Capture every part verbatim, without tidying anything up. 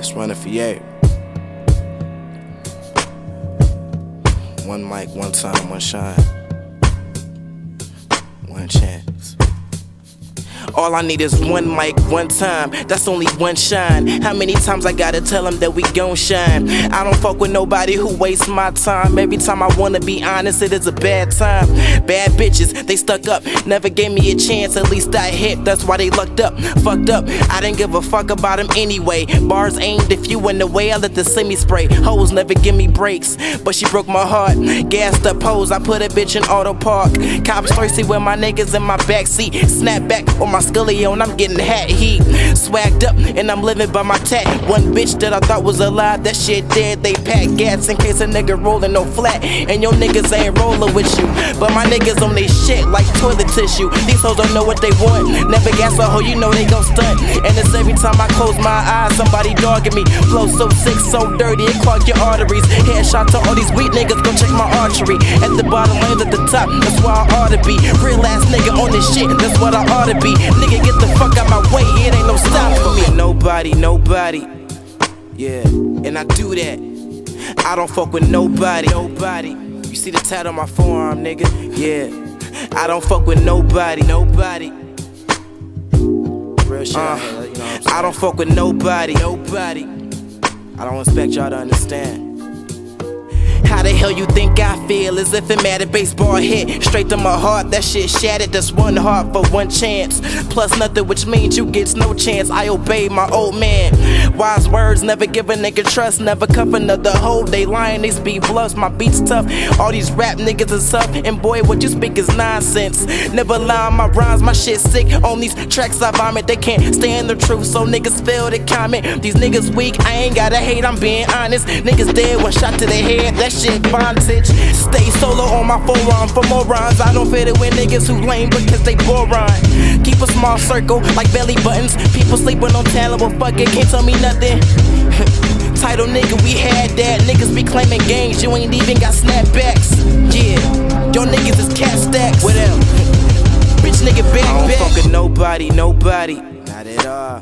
It's running for you. One mic, one time, one shine. One chance. All I need is one mic, one time, that's only one shine. How many times I gotta tell them that we gon' shine? I don't fuck with nobody who wastes my time. Every time I wanna be honest, it is a bad time. Bad bitches, they stuck up, never gave me a chance. At least I hit, that's why they lucked up. Fucked up, I didn't give a fuck about them anyway. Bars aimed if you in the way, I let the semi spray. Hoes never give me breaks, but she broke my heart. Gassed up hoes, I put a bitch in auto park. Cops thirsty with my niggas in my backseat. Snap back on my Scully on, I'm getting hat heat. Swagged up and I'm living by my tat. One bitch that I thought was alive, that shit dead. They pack gas in case a nigga rollin' no flat. And your niggas ain't rollin' with you, but my niggas on they shit like toilet tissue. These hoes don't know what they want, never gas a hoe, you know they gon' stunt. And it's every time I close my eyes, somebody dogging me. Flow so sick, so dirty, it clog your arteries. Headshot to all these weak niggas, go check my archery. At the bottom, lanes at the top, that's where I ought to be. Real ass nigga on this shit, that's what I ought to be. Nigga, get the fuck out my way, it ain't no stop for me. Nobody, nobody, yeah, and I do that. I don't fuck with nobody, nobody. You see the tat on my forearm, nigga, yeah. I don't fuck with nobody, nobody. Real shit, uh, you know what I'm saying? I don't fuck with nobody, nobody. I don't expect y'all to understand. How the hell you think I feel? As if it mattered, baseball hit straight to my heart, that shit shattered. That's one heart for one chance, plus nothing, which means you gets no chance. I obey my old man. Wise words, never give a nigga trust, never cuff another hoe. They lying, they speak bluffs, my beats tough. All these rap niggas is tough, and boy, what you speak is nonsense. Never lie on my rhymes, my shit sick. On these tracks I vomit, they can't stand the truth, so niggas fail to comment. These niggas weak, I ain't gotta hate, I'm being honest. Niggas dead, one shot to the head, that shit bondage. Stay solo on my forearm for more rhymes. I don't fit it with niggas who lame because they boring. Keep a small circle like belly buttons. People sleeping on talent, well fuck it, can't tell me nothing. Title nigga, we had that. Niggas be claiming games, you ain't even got snapbacks. Yeah, your niggas is cat stacks. What else? Bitch nigga big back. I don't fuck with nobody, nobody. Not at all.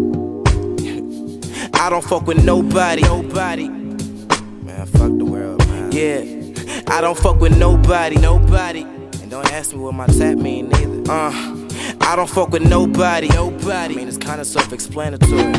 I don't fuck with nobody, nobody. Man, fuck the world. Yeah, I don't fuck with nobody, nobody. And don't ask me what my tap mean neither. Uh, I don't fuck with nobody, nobody. I mean, it's kinda self-explanatory. And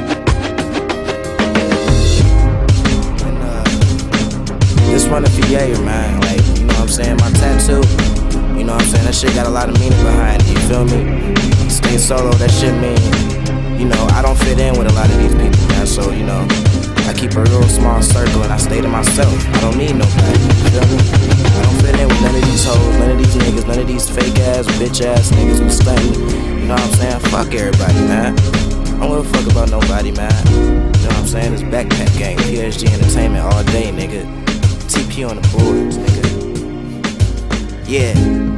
uh, this running for Yair, man. Like, you know what I'm saying? My tattoo, you know what I'm saying? That shit got a lot of meaning behind it, you feel me? Stay solo, that shit mean, you know, I don't fit in with a lot of these people, man. So, you know, I keep a real small circle and I stay to myself. I don't need nobody, you feel me? I don't fit in with none of these hoes, none of these niggas, none of these fake ass, bitch ass niggas who stunt me. You know what I'm saying? Fuck everybody, man. I don't give a fuck about nobody, man. You know what I'm saying? It's backpack gang, P S G Entertainment all day, nigga. T P on the boards, nigga. Yeah.